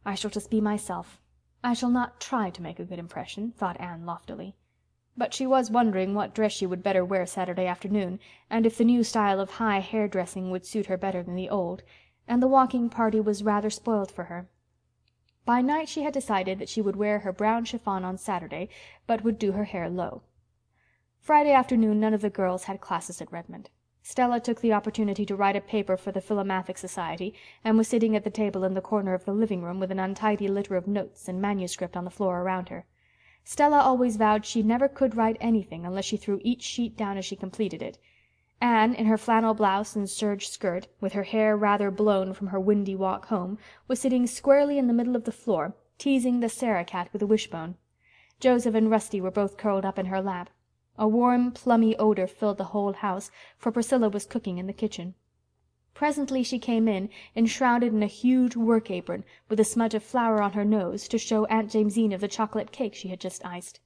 "I shall just be myself. I shall not try to make a good impression," thought Anne loftily. But she was wondering what dress she would better wear Saturday afternoon, and if the new style of high hair dressing would suit her better than the old, and the walking party was rather spoiled for her. By night she had decided that she would wear her brown chiffon on Saturday, but would do her hair low. Friday afternoon none of the girls had classes at Redmond. Stella took the opportunity to write a paper for the Philomathic Society, and was sitting at the table in the corner of the living room with an untidy litter of notes and manuscript on the floor around her. Stella always vowed she never could write anything unless she threw each sheet down as she completed it. Anne, in her flannel blouse and serge skirt, with her hair rather blown from her windy walk home, was sitting squarely in the middle of the floor, teasing the Sarah cat with a wishbone. Joseph and Rusty were both curled up in her lap. A warm, plummy odor filled the whole house, for Priscilla was cooking in the kitchen. Presently she came in, enshrouded in a huge work apron, with a smudge of flour on her nose to show Aunt Jamesina the chocolate cake she had just iced.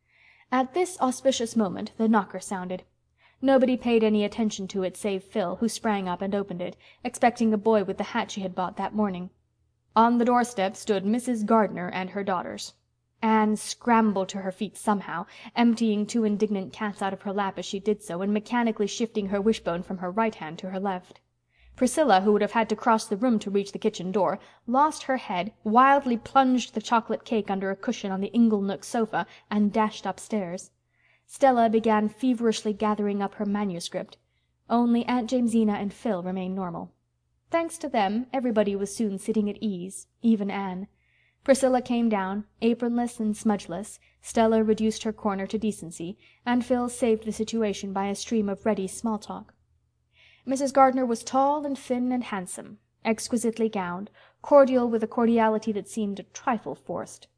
At this auspicious moment the knocker sounded. Nobody paid any attention to it save Phil, who sprang up and opened it, expecting a boy with the hat she had bought that morning. On the doorstep stood Mrs. Gardner and her daughters. Anne scrambled to her feet somehow, emptying 2 indignant cats out of her lap as she did so, and mechanically shifting her wishbone from her right hand to her left. Priscilla, who would have had to cross the room to reach the kitchen door, lost her head, wildly plunged the chocolate cake under a cushion on the Inglenook sofa, and dashed upstairs. Stella began feverishly gathering up her manuscript. Only Aunt Jamesina and Phil remained normal. Thanks to them, everybody was soon sitting at ease, even Anne. Priscilla came down, apronless and smudgeless, Stella reduced her corner to decency, and Phil saved the situation by a stream of ready small talk. Mrs. Gardner was tall and thin and handsome, exquisitely gowned, cordial with a cordiality that seemed a trifle forced.